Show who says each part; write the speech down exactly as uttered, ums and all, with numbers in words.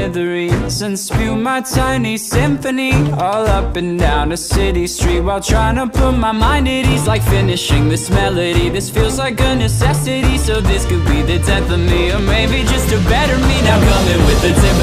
Speaker 1: smithereens and spew my tiny symphony all up and down a city street, while trying to put my mind at ease. Like finishing this melody, this feels like a necessity. So this could be the death of me, or maybe just a better me. Now coming with the tempo.